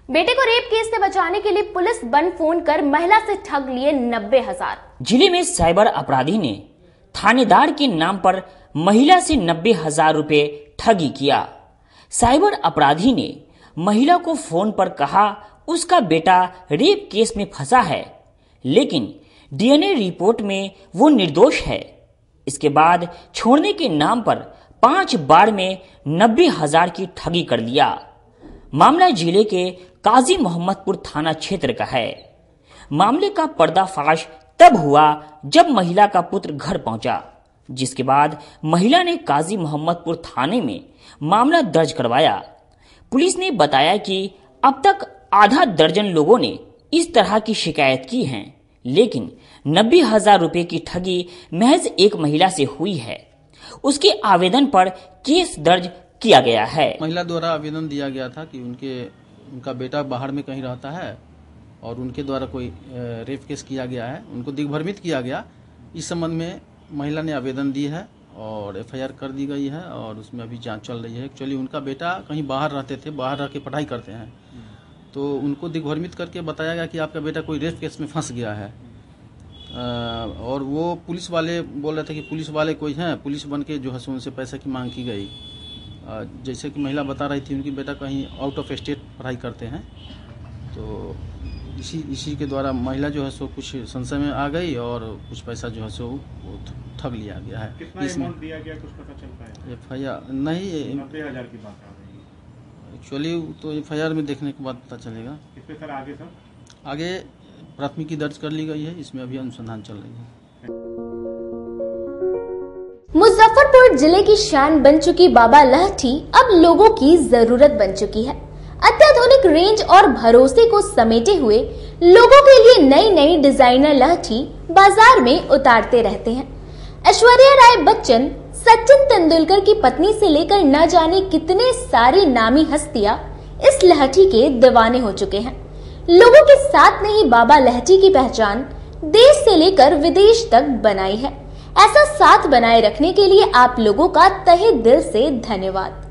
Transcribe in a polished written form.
बेटे को rape case से बचाने के लिए पुलिस बन फोन कर महिला से ठग लिए 90,000। जिले में साइबर अपराधी ने थानेदार के नाम पर महिला से 90,000 रुपए ठगी किया। साइबर अपराधी ने महिला को फोन पर कहा उसका बेटा रेप केस में फंसा है, लेकिन डीएनए रिपोर्ट में वो निर्दोष है। इसके बाद छोड़ने के नाम पर 5 बार में 90,000 की ठगी कर लिया। मामला जिले के काजी मोहम्मदपुर थाना क्षेत्र का है। मामले का पर्दाफाश तब हुआ जब महिला का पुत्र घर पहुंचा, जिसके बाद महिला ने काजी मोहम्मदपुर थाने में मामला दर्ज करवाया। पुलिस ने बताया कि अब तक आधा दर्जन लोगों ने इस तरह की शिकायत की है, लेकिन 90,000 रुपए की ठगी महज एक महिला से हुई है। उसके आवेदन पर केस दर्ज किया गया है। महिला द्वारा आवेदन दिया गया था कि उनका बेटा बाहर में कहीं रहता है और उनके द्वारा कोई रेप केस किया गया है, उनको दिग्भ्रमित किया गया। इस संबंध में महिला ने आवेदन दी है और एफआईआर कर दी गई है और उसमें अभी जांच चल रही है। एक्चुअली उनका बेटा कहीं बाहर रहते थे, बाहर रह के पढ़ाई करते हैं, तो उनको दिग्भ्रमित करके बताया गया कि आपका बेटा कोई रेप केस में फंस गया है। और वो पुलिस वाले बोल रहे थे कि पुलिस वाले कोई हैं, पुलिस बन के जो है उनसे पैसे की मांग की गई। जैसे कि महिला बता रही थी उनकी बेटा कहीं आउट ऑफ स्टेट पढ़ाई करते हैं, तो इसी के द्वारा महिला जो है सो कुछ संशय में आ गई और कुछ पैसा जो है सो वो ठग लिया गया है। कितना अमाउंट दिया गया कुछ पता चल पाया? एफआईआर नहीं, 90,000 की बात आ रही है। एक्चुअली तो एफआईआर में देखने के बाद पता चलेगा। इस पे सर आगे प्राथमिकी दर्ज कर ली गई है, इसमें अभी अनुसंधान चल रही है। मुजफ्फरपुर जिले की शान बन चुकी बाबा लहठी अब लोगों की जरूरत बन चुकी है। अत्याधुनिक रेंज और भरोसे को समेटे हुए लोगों के लिए नई नई डिजाइनर लहठी बाजार में उतारते रहते हैं। ऐश्वर्या राय बच्चन, सचिन तेंदुलकर की पत्नी से लेकर न जाने कितने सारी नामी हस्तियां इस लहठी के दीवाने हो चुके हैं। लोगों के साथ ने ही बाबा लहठी की पहचान देश से लेकर विदेश तक बनाई है। ऐसा साथ बनाए रखने के लिए आप लोगों का तहे दिल से धन्यवाद।